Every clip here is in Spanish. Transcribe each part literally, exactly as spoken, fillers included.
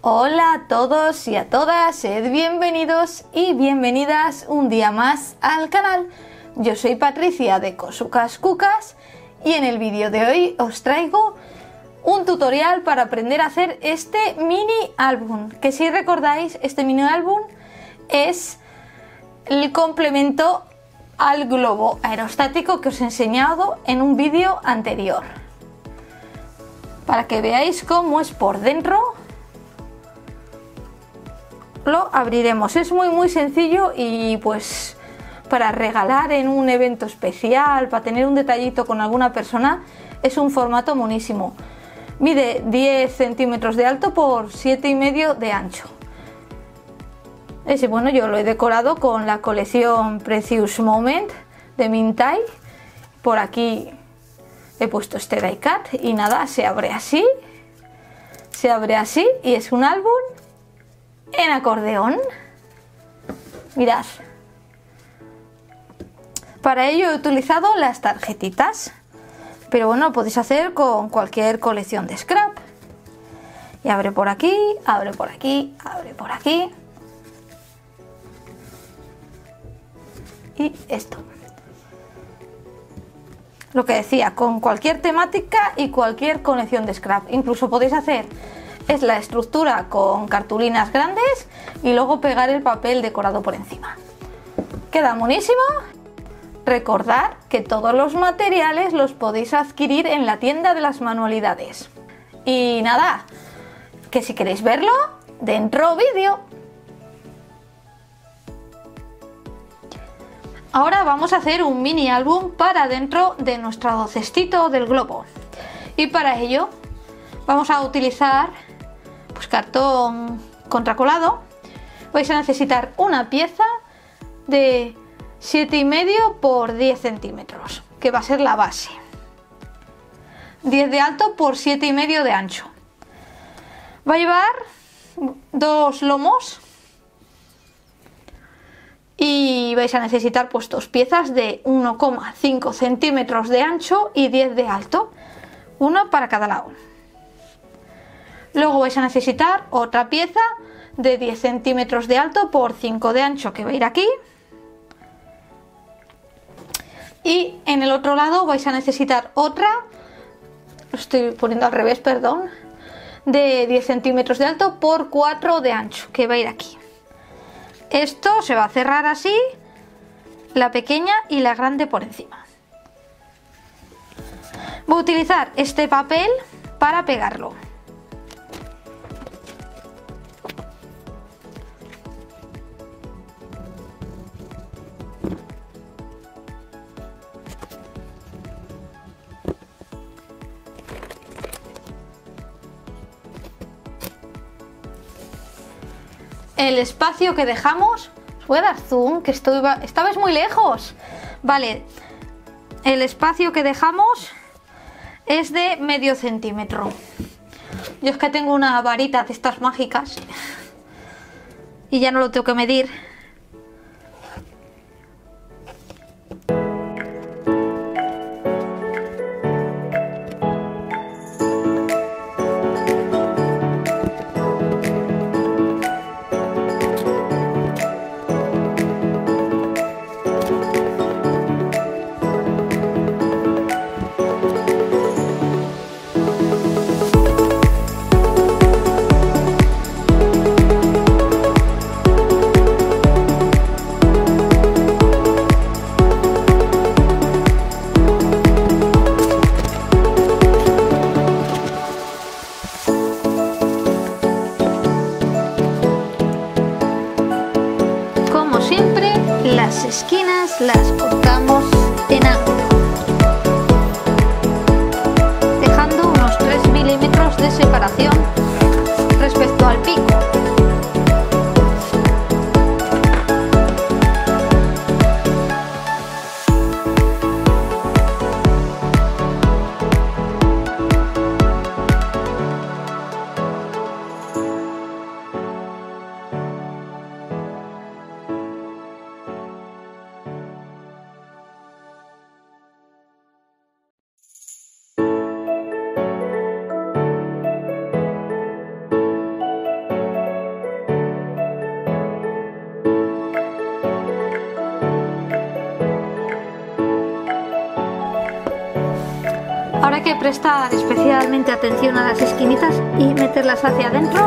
Hola a todos y a todas, sed bienvenidos y bienvenidas un día más al canal. Yo soy Patricia de Cosucas Cucas y en el vídeo de hoy os traigo un tutorial para aprender a hacer este mini álbum, que si recordáis, este mini álbum es el complemento al globo aerostático que os he enseñado en un vídeo anterior, para que veáis cómo es por dentro. Lo abriremos, es muy muy sencillo y pues para regalar en un evento especial, para tener un detallito con alguna persona, es un formato monísimo. Mide diez centímetros de alto por siete y medio de ancho. Ese, bueno, yo lo he decorado con la colección Precious Moment de Mintai. Por aquí he puesto este die cut y nada, se abre así, se abre así y es un álbum en acordeón. Mirad, para ello he utilizado las tarjetitas, pero bueno, lo podéis hacer con cualquier colección de scrap. Y abre por aquí, abre por aquí, abre por aquí. Y esto, lo que decía, con cualquier temática y cualquier colección de scrap. Incluso podéis hacer es la estructura con cartulinas grandes y luego pegar el papel decorado por encima. Queda buenísimo. Recordad que todos los materiales los podéis adquirir en la tienda de las manualidades. Y nada, que si queréis verlo, dentro vídeo. Ahora vamos a hacer un mini álbum para dentro de nuestro cestito del globo. Y para ello vamos a utilizar pues cartón contracolado. Vais a necesitar una pieza de siete y medio por diez centímetros, que va a ser la base. diez de alto por siete y medio de ancho. Va a llevar dos lomos y vais a necesitar pues dos piezas de uno coma cinco centímetros de ancho y diez de alto, uno para cada lado. Luego vais a necesitar otra pieza de diez centímetros de alto por cinco de ancho, que va a ir aquí. Y en el otro lado vais a necesitar otra, lo estoy poniendo al revés, perdón, de diez centímetros de alto por cuatro de ancho, que va a ir aquí. Esto se va a cerrar así, la pequeña y la grande por encima. Voy a utilizar este papel para pegarlo. El espacio que dejamos, os voy a dar zoom, que estoy, estabais muy lejos. Vale, el espacio que dejamos es de medio centímetro. Yo es que tengo una varita de estas mágicas y ya no lo tengo que medir. Las esquinas las cortamos en ángulo, dejando unos tres milímetros de separación respecto al pico. que prestar especialmente atención a las esquinitas y meterlas hacia adentro.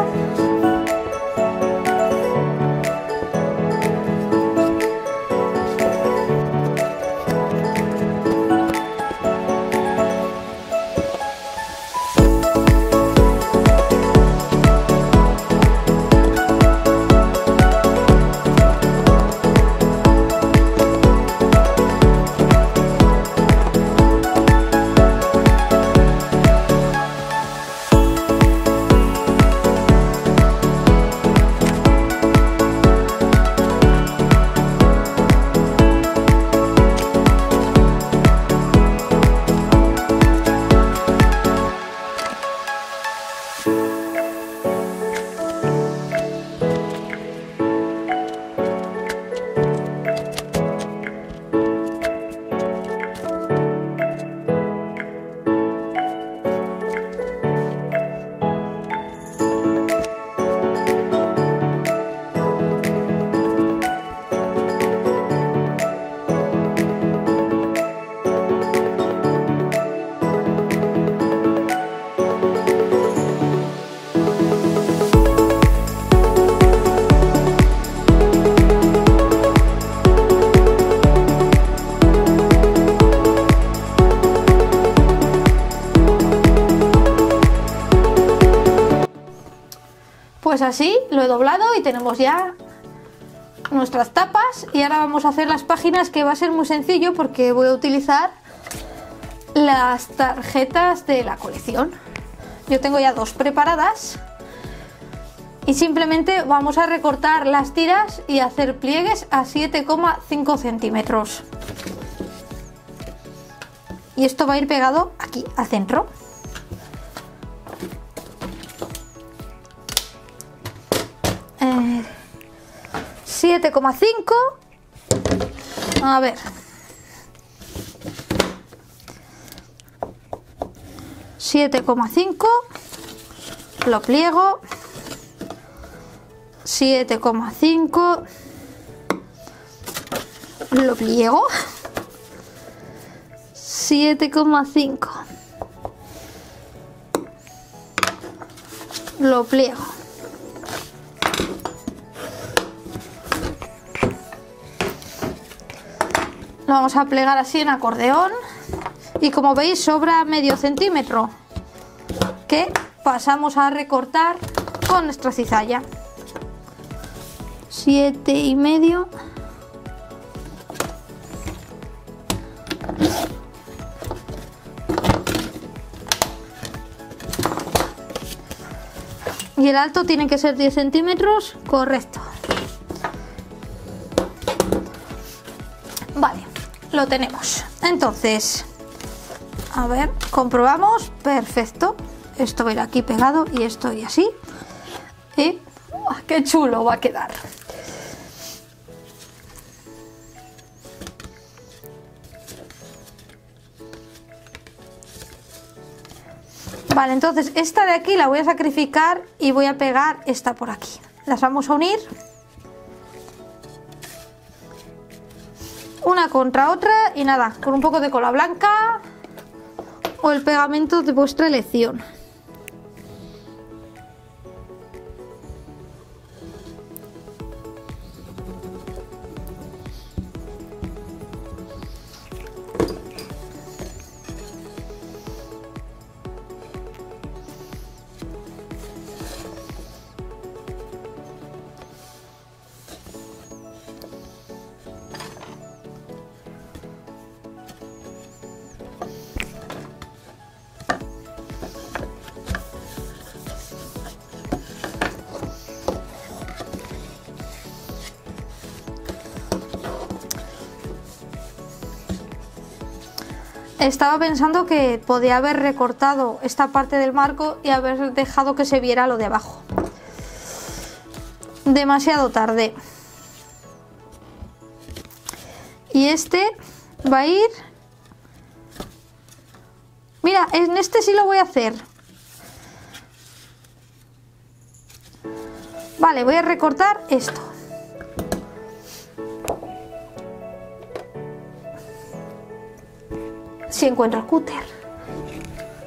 Pues así lo he doblado y tenemos ya nuestras tapas, y ahora vamos a hacer las páginas, que va a ser muy sencillo porque voy a utilizar las tarjetas de la colección. Yo tengo ya dos preparadas y simplemente vamos a recortar las tiras y hacer pliegues a siete coma cinco centímetros, y esto va a ir pegado aquí al centro. siete coma cinco, a ver, siete coma cinco, lo pliego, siete coma cinco, lo pliego, siete coma cinco, lo pliego. Lo vamos a plegar así en acordeón, y como veis sobra medio centímetro, que pasamos a recortar con nuestra cizalla. Siete y medio. Y el alto tiene que ser diez centímetros, correcto. Vale, lo tenemos. Entonces, a ver, comprobamos. Perfecto. Esto va a ir aquí pegado y esto y así. Y ¡oh, qué chulo va a quedar! Vale, entonces esta de aquí la voy a sacrificar y voy a pegar esta por aquí. Las vamos a unir una contra otra, y nada, con un poco de cola blanca o el pegamento de vuestra elección. Estaba pensando que podía haber recortado esta parte del marco y haber dejado que se viera lo de abajo. Demasiado tarde. Y este va a ir... Mira, en este sí lo voy a hacer. Vale, voy a recortar esto. Si encuentro el cúter.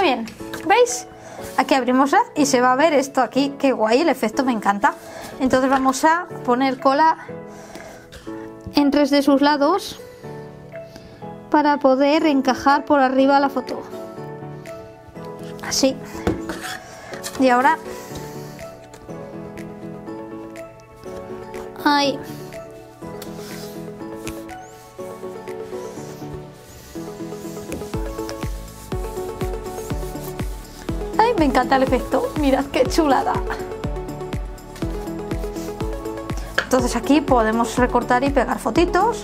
bien, ¿veis? Aquí abrimos y se va a ver esto aquí, qué guay, el efecto me encanta. Entonces vamos a poner cola en tres de sus lados para poder encajar por arriba la foto. Así. Y ahora ahí. Ay, me encanta el efecto. Mirad qué chulada. Entonces aquí podemos recortar y pegar fotitos.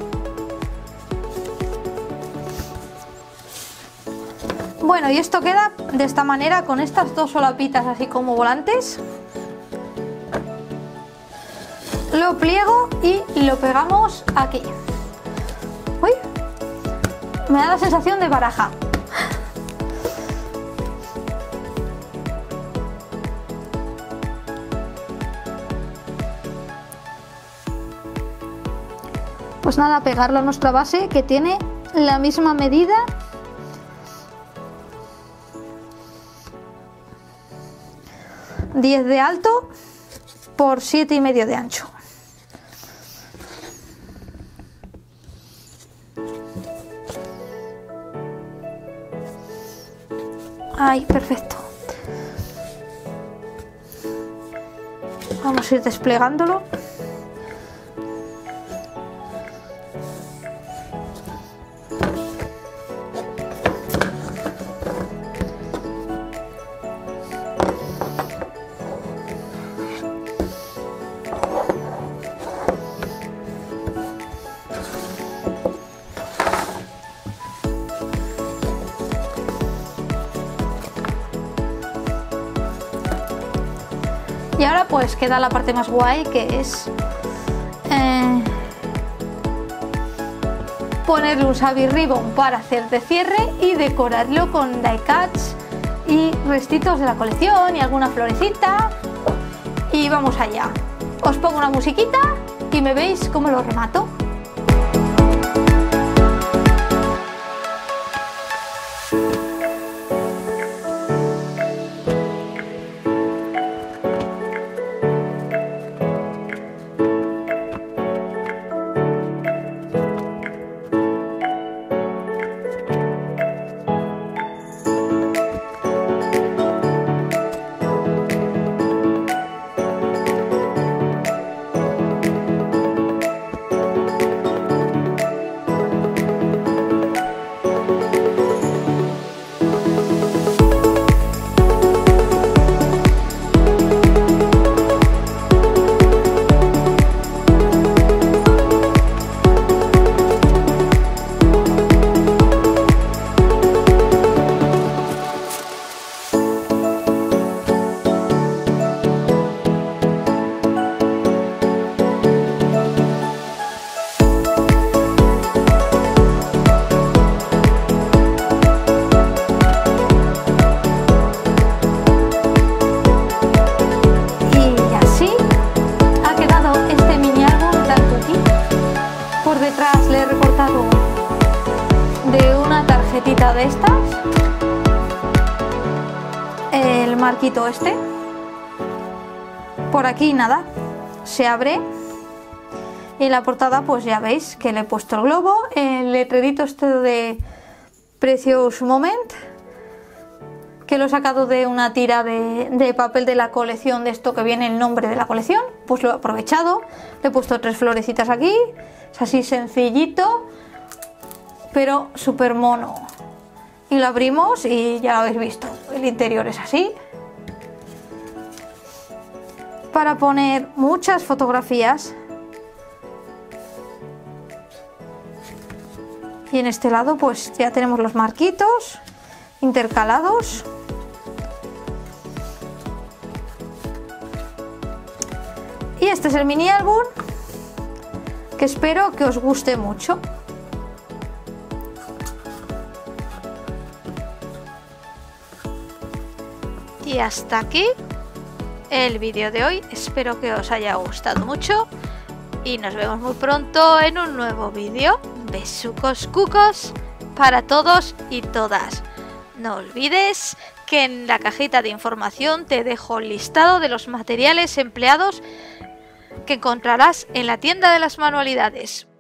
Bueno, y esto queda de esta manera con estas dos solapitas así como volantes. Lo pliego y lo pegamos aquí. Uy, me da la sensación de baraja. Pues nada, pegarlo a nuestra base que tiene la misma medida. diez de alto por siete y medio de ancho. Ahí, perfecto. Vamos a ir desplegándolo. Y ahora pues queda la parte más guay, que es eh, ponerle un Savvy Ribbon para hacer de cierre y decorarlo con die cuts y restitos de la colección y alguna florecita. Y vamos allá. Os pongo una musiquita y me veis cómo lo remato. De estas el marquito este por aquí, nada, se abre y en la portada pues ya veis que le he puesto el globo, el letrerito este de Precious Moment, que lo he sacado de una tira de, de papel de la colección, de esto que viene el nombre de la colección, pues lo he aprovechado, le he puesto tres florecitas aquí, es así sencillito pero súper mono. Y lo abrimos y ya lo habéis visto, el interior es así. Para poner muchas fotografías. Y en este lado pues ya tenemos los marquitos intercalados. Y este es el mini álbum, que espero que os guste mucho. Y hasta aquí el vídeo de hoy, espero que os haya gustado mucho y nos vemos muy pronto en un nuevo vídeo. Besucos cucos para todos y todas. No olvides que en la cajita de información te dejo el listado de los materiales empleados que encontrarás en la tienda de las manualidades.